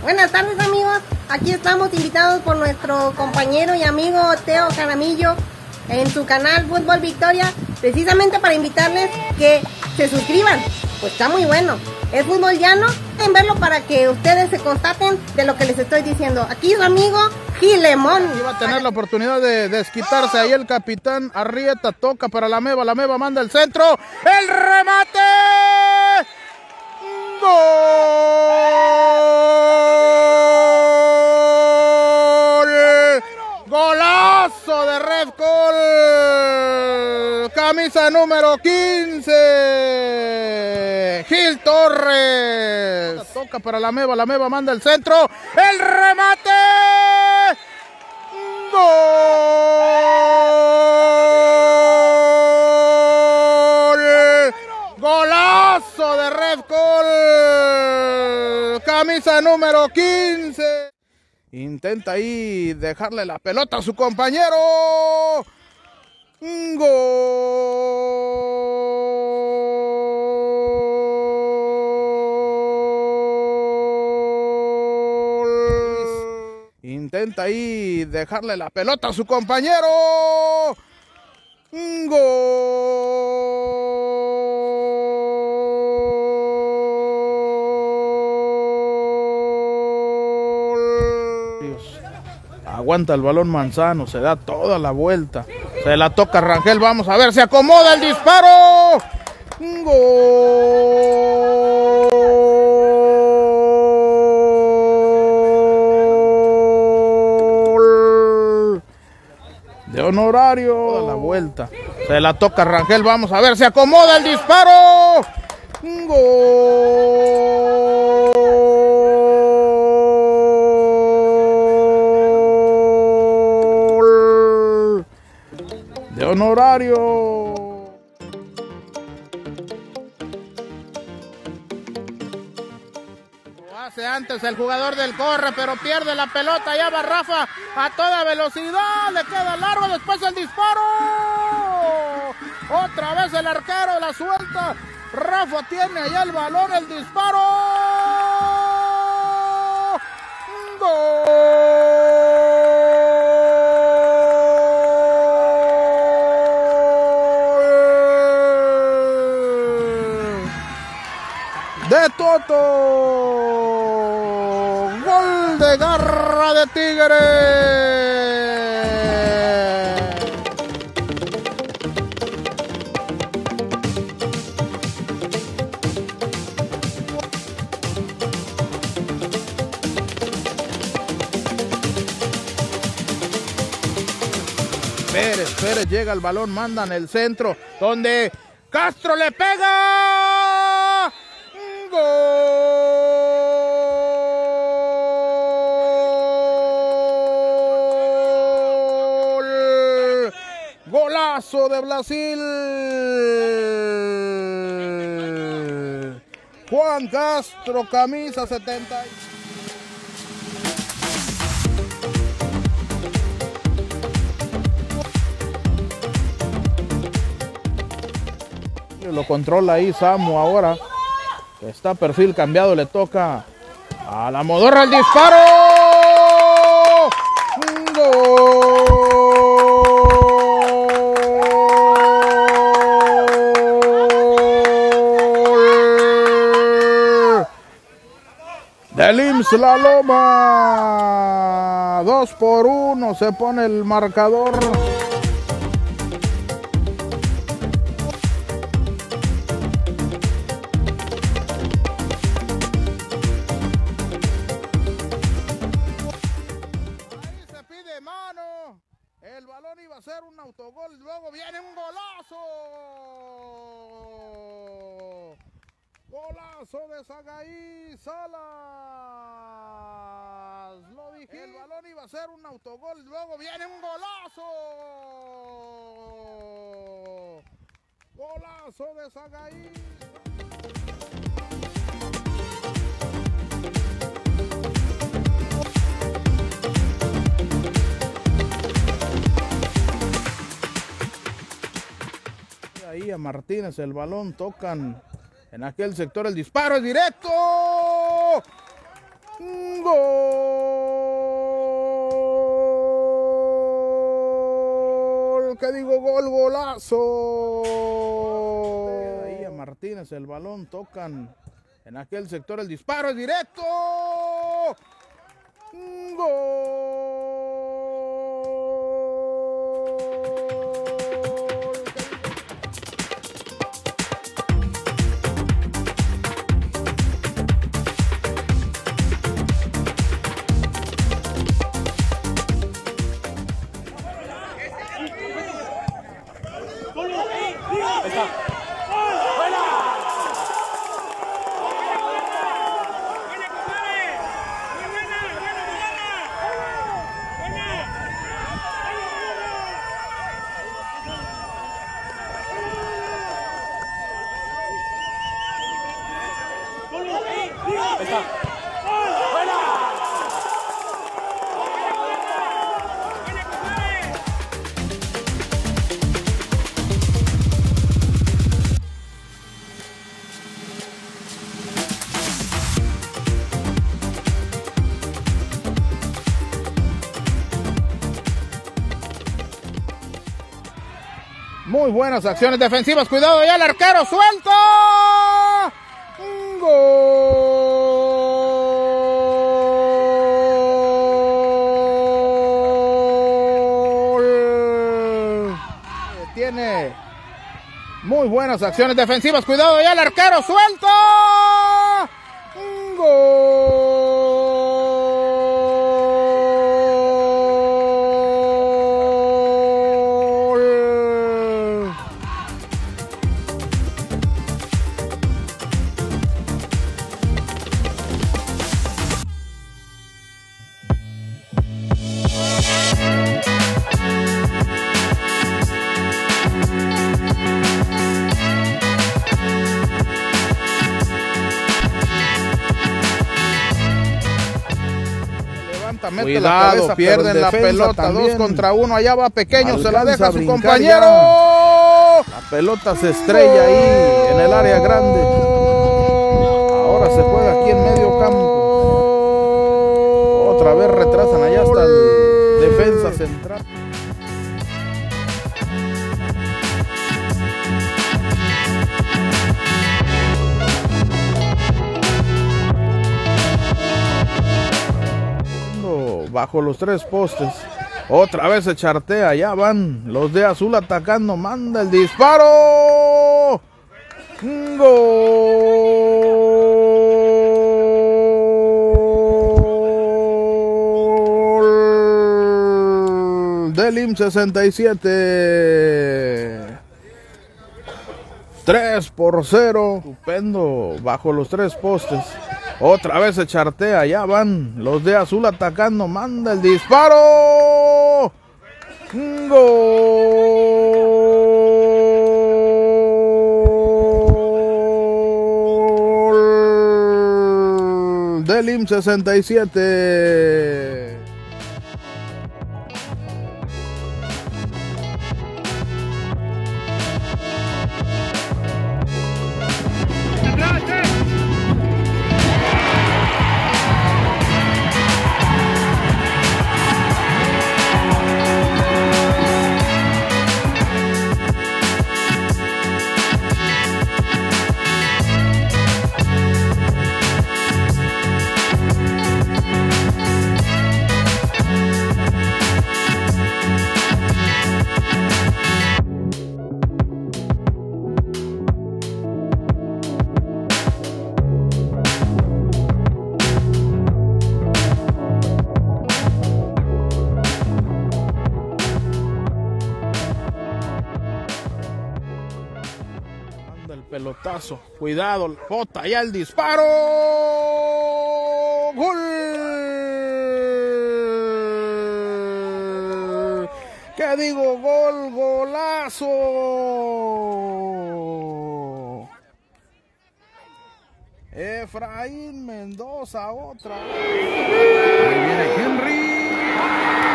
Buenas tardes, amigos, aquí estamos invitados por nuestro compañero y amigo Teo Jaramillo en su canal Fútbol Victoria, precisamente para invitarles que se suscriban, pues está muy bueno, es fútbol llano, pueden verlo para que ustedes se constaten de lo que les estoy diciendo. Aquí su amigo Gilemón. Iba a tener la oportunidad de desquitarse ahí el capitán Arrieta, toca para la Meva manda el centro, el remate, ¡gol! Golazo de Red Gol, camisa número 15, Gil Torres, toca para la Meva manda el centro, el remate, ¡gol! Golazo de Red Gol, camisa número 15. Intenta ahí dejarle la pelota a su compañero. ¡Gol! Intenta ahí dejarle la pelota a su compañero. Aguanta el balón Manzano, se da toda la vuelta, se la toca Rangel, vamos a ver, se acomoda el disparo, gol de Honorario, toda la vuelta, se la toca Rangel, vamos a ver, se acomoda el disparo, gol de Honorario. Lo hace antes el jugador del Corre, pero pierde la pelota, ya va Rafa a toda velocidad, le queda largo, después el disparo, otra vez el arquero la suelta, Rafa tiene allá el balón, el disparo, de Toto, gol de garra de Tigre. Pérez llega al balón, mandan el centro, donde Castro le pega. ¡Gol! Golazo de Brasil. Juan Castro, camisa 70. Lo controla ahí Samu ahora. Está perfil cambiado, le toca a la Modorra el disparo. ¡Gol! Del IMSS La Loma. 2-1 se pone el marcador. El balón iba a ser un autogol, luego viene un golazo. Golazo de Sagaí Salas. Lo dije, el balón iba a ser un autogol, luego viene un golazo. Golazo de Sagaí. Ahí a Martínez el balón, tocan en aquel sector, el disparo es directo. Gol. ¿Qué digo? Gol, golazo. Ahí a Martínez el balón, tocan en aquel sector, el disparo es directo. Gol. Muy buenas acciones defensivas, cuidado ya el arquero, suelto. Gol. Tiene muy buenas acciones defensivas, cuidado ya el arquero, suelto. Gol. Mete la cabeza, pierden la pelota, también. 2 contra 1, allá va Pequeño, se la deja a su compañero. Ya. La pelota se estrella ahí en el área grande. Ahora se juega aquí en medio campo. Otra vez retrasan allá hasta el defensa central. Bajo los 3 postes, otra vez se chartea, ya van los de azul atacando, manda el disparo, gol del IM 67, 3-0, estupendo, bajo los 3 postes. Otra vez se chartea, ya van los de azul atacando, manda el disparo. Gol del IM 67. Pelotazo, cuidado, bota ya el disparo. Gol. ¿Qué digo? Gol, golazo. Efraín Mendoza, otra. Ahí viene Henry.